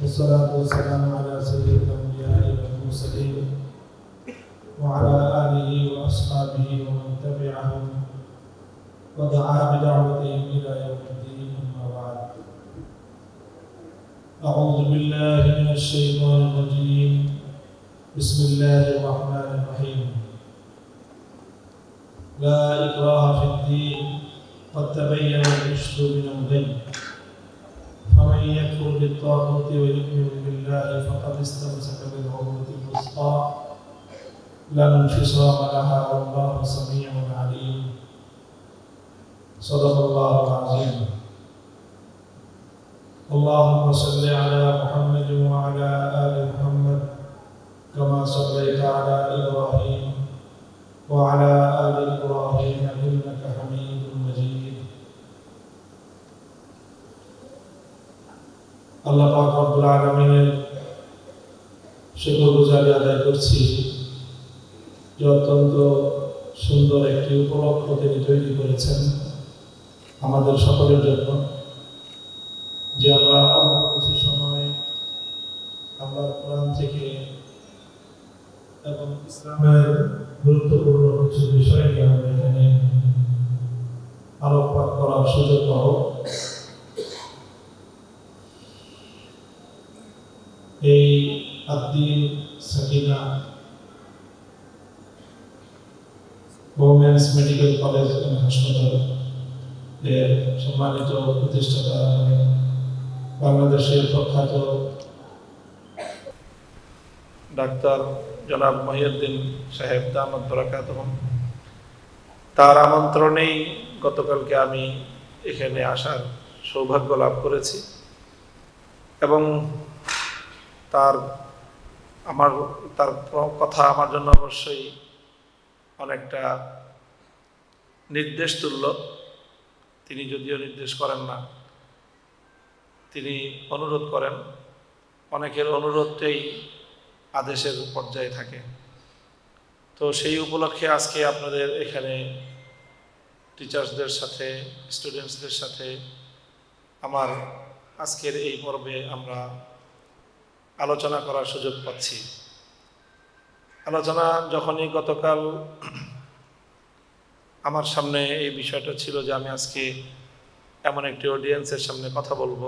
والصلاة والسلام على سيد الأنبياء والمرسلين وعلى آله وأصحابه ومن تبعهم ودعا بدعوتهم إلى يوم الدين. أما بعد، أعوذ بالله من الشيطان الرجيم. بسم الله الرحمن الرحيم. لا إكراه في الدين قد تبين الرشد من الغي فمن يكفر بالطاغوت ويؤمن بالله فقد استمسك بالعروة الوثقى لا انفصام لها والله سميع عليم. صدق الله العظيم. اللهم صل على محمد وعلى آل محمد كما صليت على إبراهيم وعلى آل إبراهيم إنك حميد مجيد. আল্লাহ পাক রব্বুল আলামিনের শুকরগুজারি আদায় করছি যে অত্যন্ত সুন্দর একটি উপলক্ষ তিনি তৈরি করেছেন আমাদের সকলের জন্য, যে আমরা অল্প কিছু সময় আল্লাহর কোরআন থেকে এবং ইসলামের গুরুত্বপূর্ণ কিছু বিষয় নিয়ে আমরা এখানে আলোকপাত করার সুযোগ পাব। এই Addin Sakina women's medical college এবং হাসপাতাল এর সম্মানিত প্রতিষ্ঠাতা বাংলাদেশের প্রখ্যাত ডাক্তার জনাব মহিউদ্দিন সাহেব দামাত বরাকাতুহুম, তার আমন্ত্রণেই গতকালকে আমি এখানে আসার সৌভাগ্য লাভ করেছি এবং তার কথা আমার জন্য অবশ্যই অনেকটা নির্দেশ তুল্য। তিনি যদিও নির্দেশ করেন না, তিনি অনুরোধ করেন। অনেকের অনুরোধটাই আদেশের পর্যায়ে থাকে। তো সেই উপলক্ষে আজকে আপনাদের এখানে টিচার্সদের সাথে, স্টুডেন্টসদের সাথে আমার আজকের এই পর্বে আমরা আলোচনা করার সুযোগ পাচ্ছি। আলোচনা যখনই গতকাল আমার সামনে এই বিষয়টা ছিল যে আমি আজকে এমন একটি অডিয়েন্সের সামনে কথা বলবো,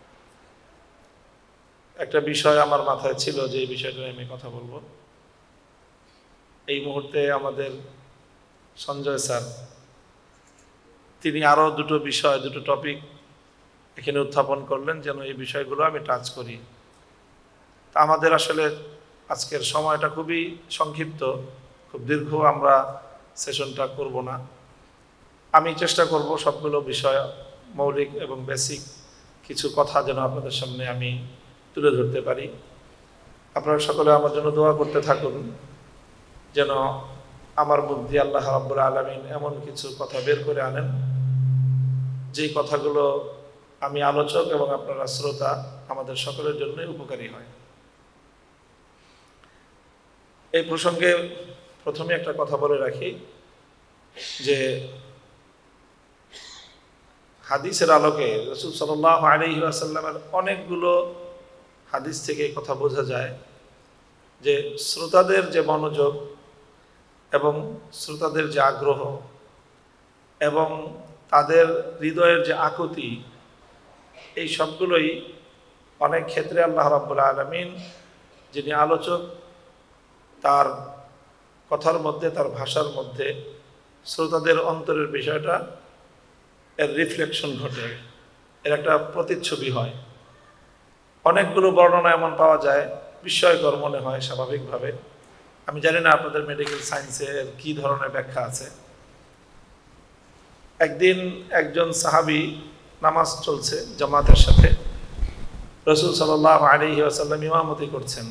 একটা বিষয় আমার মাথায় ছিল যে এই বিষয়টা আমি কথা বলবো। এই মুহূর্তে আমাদের সঞ্জয় স্যার তিনি আরও দুটো টপিক এখানে উত্থাপন করলেন যেন এই বিষয়গুলো আমি টাচ করি। তা আমাদের আসলে আজকের সময়টা খুবই সংক্ষিপ্ত, খুব দীর্ঘ আমরা সেশনটা করব না। আমি চেষ্টা করব সবগুলো বিষয় মৌলিক এবং বেসিক কিছু কথা যেন আপনাদের সামনে আমি তুলে ধরতে পারি। আপনারা সকলে আমার জন্য দোয়া করতে থাকুন যেন আমার মুখ দিয়ে আল্লাহ রাব্বুল আলামিন এমন কিছু কথা বের করে আনেন যেই কথাগুলো আমি আলোচক এবং আপনারা শ্রোতা আমাদের সকলের জন্যই উপকারী হয়। এই প্রসঙ্গে প্রথমে একটা কথা বলে রাখি যে হাদিসের আলোকে রাসূল সাল্লাল্লাহু আলাইহি ওয়াসাল্লামের অনেকগুলো হাদিস থেকে কথা বোঝা যায় যে শ্রোতাদের যে মনোযোগ এবং শ্রোতাদের যে আগ্রহ এবং তাদের হৃদয়ের যে আকুতি, এই সবগুলোই অনেক ক্ষেত্রে আল্লাহ রাব্বুল আলামিন যিনি আলোচক তার কথার মধ্যে, তার ভাষার মধ্যে শ্রোতাদের অন্তরের বিষয়টা এর রিফ্লেকশন ঘটে, এর একটা প্রতিচ্ছবি হয়। অনেকগুলো বর্ণনা এমন পাওয়া যায় বিস্ময়কর মনে হয় স্বাভাবিকভাবে। আমি জানি না আপনাদের মেডিকেল সায়েন্সের কী ধরনের ব্যাখ্যা আছে। একদিন একজন সাহাবী নামাজ চলছে জামাতের সাথে, রাসূল সাল্লাল্লাহু আলাইহি ওয়াসাল্লাম ইমামতি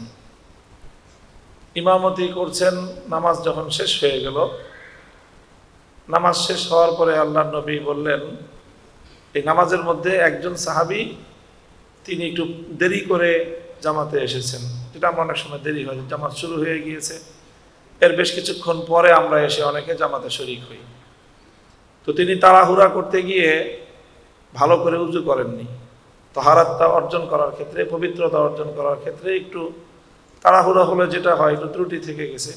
করছেন। নামাজ যখন শেষ হয়ে গেল, নামাজ শেষ হওয়ার পরে আল্লাহর নবী বললেন, এই নামাজের মধ্যে একজন সাহাবী তিনি একটু দেরি করে জামাতে এসেছেন, যেটা আমরা অনেক সময় দেরি হয়, জামাত শুরু হয়ে গিয়েছে, এর বেশ কিছুক্ষণ পরে আমরা এসে অনেকে জামাতে শরীক হই। তো তিনি তাড়াহুড়া করতে গিয়ে ভালো করে উযু করেননি, তাহারাতটা অর্জন করার ক্ষেত্রে, পবিত্রতা অর্জন করার ক্ষেত্রে একটু তাড়াহুড়া হলে যেটা হয়, একটু ত্রুটি থেকে গেছে।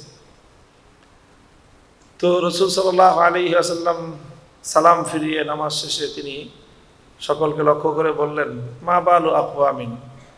তো রাসূল সাল্লাল্লাহু আলাইহি ওয়াসাল্লাম সালাম ফিরিয়ে নামাজ শেষে তিনি সকলকে লক্ষ্য করে বললেন, মা বালু আকওয়ামিন,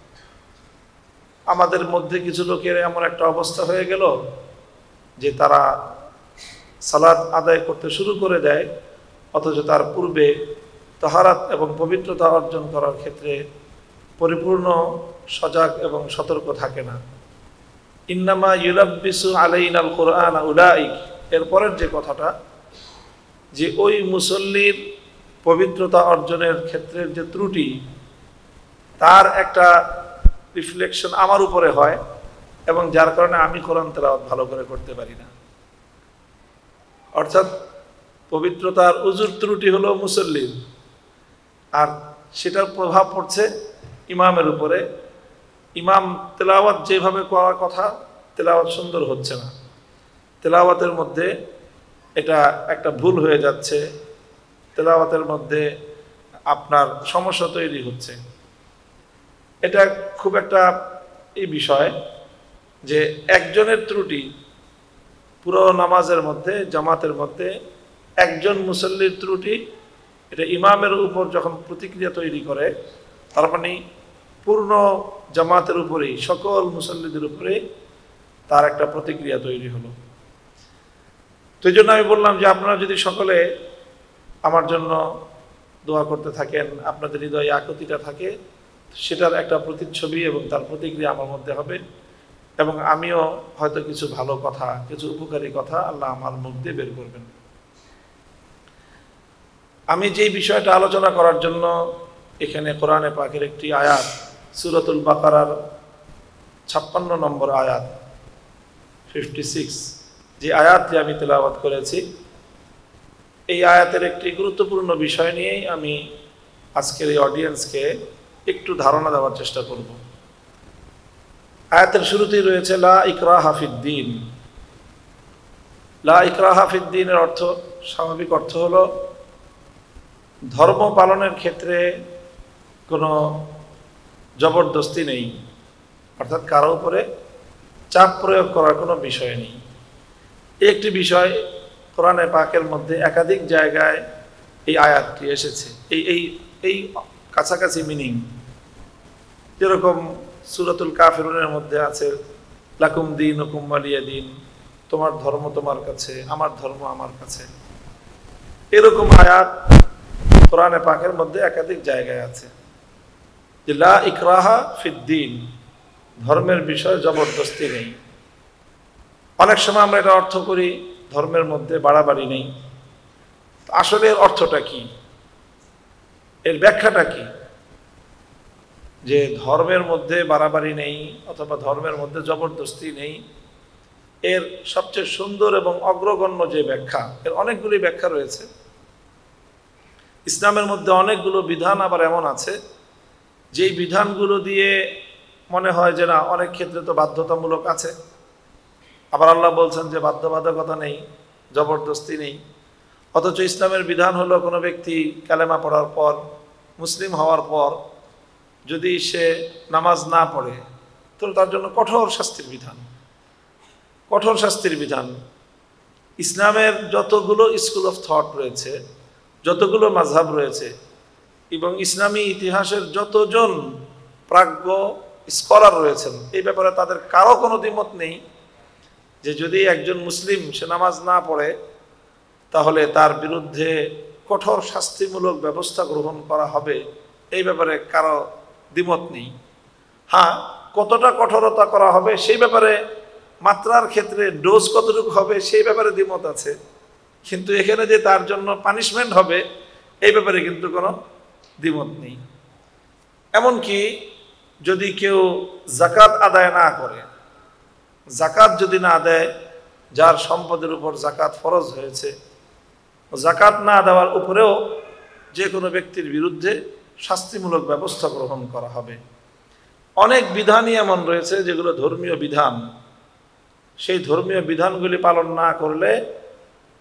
আমাদের মধ্যে কিছু লোকের এমন একটা অবস্থা হয়ে গেল যে তারা সালাত আদায় করতে শুরু করে দেয়, অথচ তার পূর্বে তাহারাত এবং পবিত্রতা অর্জন করার ক্ষেত্রে পরিপূর্ণ সজাগ এবং সতর্ক থাকে না। ইন্নামা ইউলাব্বিসু আলাইনাল কুরআন উলাইক, এরপরের যে কথাটা, যে ওই মুসল্লির পবিত্রতা অর্জনের ক্ষেত্রের যে ত্রুটি, তার একটা রিফ্লেকশন আমার উপরে হয়, এবং যার কারণে আমি কোরআন তেলাওয়াত ভালো করে করতে পারি না। অর্থাৎ পবিত্রতার উজুর ত্রুটি হলো মুসল্লির, আর সেটার প্রভাব পড়ছে ইমামের উপরে। ইমাম তেলাওয়াত যেভাবে করার কথা, তেলাওয়াত সুন্দর হচ্ছে না, তেলাওয়াতের মধ্যে এটা একটা ভুল হয়ে যাচ্ছে, তেলাওয়াতের মধ্যে আপনার সমস্যা তৈরি হচ্ছে। এটা খুব একটা এই বিষয় যে একজনের ত্রুটি পুরো নামাজের মধ্যে, জামাতের মধ্যে একজন মুসল্লির ত্রুটি, এটা ইমামের উপর যখন প্রতিক্রিয়া তৈরি করে, তার মানে পূর্ণ জামাতের উপরেই, সকল মুসল্লিদের উপরেই তার একটা প্রতিক্রিয়া তৈরি হলো। তো এই জন্য আমি বললাম যে আপনারা যদি সকলে আমার জন্য দোয়া করতে থাকেন, আপনাদের হৃদয়ে আকুতিটা থাকে, সেটার একটা প্রতিচ্ছবি এবং তার প্রতিক্রিয়া আমার মধ্যে হবে, এবং আমিও হয়তো কিছু ভালো কথা, কিছু উপকারী কথা আল্লাহ আমার মুখ দিয়ে বের করবেন। আমি যেই বিষয়টা আলোচনা করার জন্য এখানে কোরআনে পাকের একটি আয়াত, সূরাতুল বাকারার 56 নম্বর আয়াত 56, যে আয়াতটি আমি তেলাওয়াত করেছি, এই আয়াতের একটি গুরুত্বপূর্ণ বিষয় নিয়েই আমি আজকের এই অডিয়েন্সকে একটু ধারণা দেওয়ার চেষ্টা করব। আয়াতের শুরুতেই রয়েছে লা ইকরাহা ফিদ্দীন। লা ইকরাহা ফিদ্দীনের অর্থ, স্বাভাবিক অর্থ হলো ধর্ম পালনের ক্ষেত্রে কোনো জবরদস্তি নেই, অর্থাৎ কারো উপরে চাপ প্রয়োগ করার কোনো বিষয় নেই। একটি বিষয় কোরআনে পাকের মধ্যে একাধিক জায়গায় এই আয়াতটি এসেছে, এই এই এই কাছাকাছি মিনিং। যেরকম সূরাতুল কাফিরুনের মধ্যে আছে লাকুম দীনুকুম ওয়ালিয়া দীন, তোমার ধর্ম তোমার কাছে, আমার ধর্ম আমার কাছে। এরকম আয়াত কোরআনে পাকের মধ্যে একাধিক জায়গায় আছে যে লা ইকরাহা ফিদ্দীন, ধর্মের বিষয়ে জবরদস্তি নেই। অনেক সময় আমরা এটা অর্থ করি ধর্মের মধ্যে বাড়াবাড়ি নেই। আসলে এর অর্থটা কি, এর ব্যাখ্যাটা কি? যে ধর্মের মধ্যে বাড়াবাড়ি নেই অথবা ধর্মের মধ্যে জবরদস্তি নেই, এর সবচেয়ে সুন্দর এবং অগ্রগণ্য যে ব্যাখ্যা, এর অনেকগুলি ব্যাখ্যা রয়েছে। ইসলামের মধ্যে অনেকগুলো বিধান আবার এমন আছে যেই বিধানগুলো দিয়ে মনে হয় যে না, অনেক ক্ষেত্রে তো বাধ্যতামূলক আছে, আবার আল্লাহ বলছেন যে বাধ্যবাধকতা নেই, জবরদস্তি নেই। অথচ ইসলামের বিধান হলো কোনো ব্যক্তি কালেমা পড়ার পর, মুসলিম হওয়ার পর যদি সে নামাজ না পড়ে, তো তার জন্য কঠোর শাস্তির বিধান, কঠোর শাস্তির বিধান। ইসলামের যতগুলো স্কুল অফ থট রয়েছে, যতগুলো মাযহাব রয়েছে, এবং ইসলামী ইতিহাসের যতজন প্রাজ্ঞ স্কলার রয়েছেন, এই ব্যাপারে তাদের কারো কোনো দ্বিমত নেই যে যদি একজন মুসলিম সে নামাজ না পড়ে, তাহলে তার বিরুদ্ধে কঠোর শাস্তিমূলক ব্যবস্থা গ্রহণ করা হবে, এই ব্যাপারে কারো দ্বিমত নেই। হ্যাঁ, কতটা কঠোরতা করা হবে সেই ব্যাপারে, মাত্রার ক্ষেত্রে ডোজ কতটুকু হবে সেই ব্যাপারে দ্বিমত আছে, কিন্তু এখানে যে তার জন্য পানিশমেন্ট হবে এই ব্যাপারে কিন্তু কোনো দ্বিমত নেই। এমনকি যদি কেউ যাকাত আদায় না করে, যাকাত যদি না দেয়, যার সম্পদের উপর যাকাত ফরজ হয়েছে, যাকাত না দেওয়ার উপরেও যে কোনো ব্যক্তির বিরুদ্ধে শাস্তিমূলক ব্যবস্থা গ্রহণ করা হবে। অনেক বিধানই এমন রয়েছে যেগুলো ধর্মীয় বিধান, সেই ধর্মীয় বিধানগুলি পালন না করলে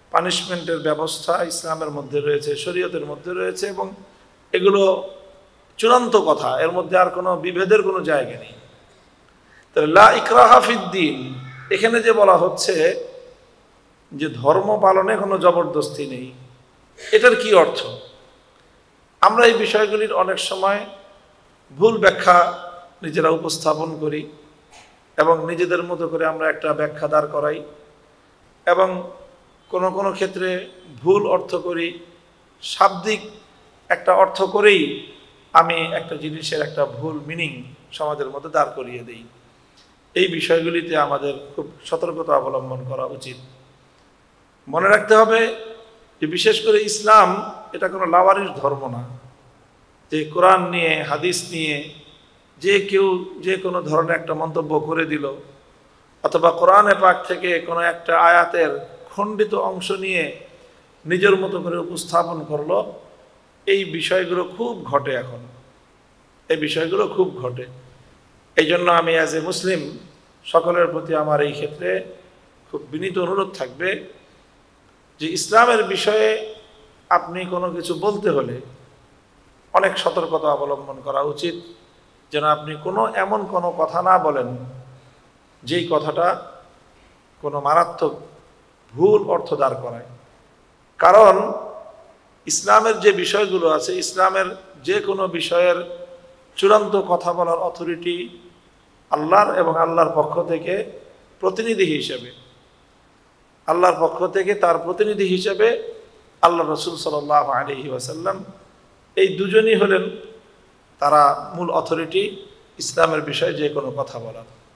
পানিশমেন্টের ব্যবস্থা ইসলামের মধ্যে রয়েছে, শরীয়তের মধ্যে রয়েছে, এবং এগুলো চূড়ান্ত কথা, এর মধ্যে আর কোনো বিভেদের কোনো জায়গা নেই। তাহলে লা ইকরাহা ফিদ্দিন, এখানে যে বলা হচ্ছে যে ধর্ম পালনে কোনো জবরদস্তি নেই, এটার কি অর্থ? আমরা এই বিষয়গুলির অনেক সময় ভুল ব্যাখ্যা নিজেরা উপস্থাপন করি এবং নিজেদের মতো করে আমরা একটা ব্যাখ্যা দাঁড় করাই, এবং কোনো কোনো ক্ষেত্রে ভুল অর্থ করি, শাব্দিক একটা অর্থ করেই আমি একটা জিনিসের একটা ভুল মিনিং সমাজের মধ্যে দাঁড় করিয়ে দিই। এই বিষয়গুলিতে আমাদের খুব সতর্কতা অবলম্বন করা উচিত। মনে রাখতে হবে যে বিশেষ করে ইসলাম এটা কোনো লাওয়ারিস ধর্ম না, যে কোরআন নিয়ে হাদিস নিয়ে যে কেউ যে কোনো ধরনের একটা মন্তব্য করে দিল, অথবা কোরআনে পাক থেকে কোনো একটা আয়াতের খণ্ডিত অংশ নিয়ে নিজের মতো করে উপস্থাপন করলো। এই বিষয়গুলো খুব ঘটে এখন, এই বিষয়গুলো খুব ঘটে। এই জন্য আমি অ্যাজ এ মুসলিম সকলের প্রতি আমার এই ক্ষেত্রে খুব বিনীত অনুরোধ থাকবে যে ইসলামের বিষয়ে আপনি কোনো কিছু বলতে হলে অনেক সতর্কতা অবলম্বন করা উচিত, যেন আপনি এমন কোনো কথা না বলেন যেই কথাটা কোনো মারাত্মক ভুল অর্থ দাঁড় করায়। কারণ ইসলামের যে বিষয়গুলো আছে, ইসলামের যে কোনো বিষয়ের চূড়ান্ত কথা বলার অথরিটি আল্লাহর এবং আল্লাহর পক্ষ থেকে প্রতিনিধি হিসেবে, আল্লাহর পক্ষ থেকে তার প্রতিনিধি হিসেবে আল্লাহ রসুল সাল্লাল্লাহু আলাইহি ওয়াসাল্লাম, এই দুজনই হলেন তারা মূল অথরিটি ইসলামের বিষয়ে যে কোনো কথা বলার।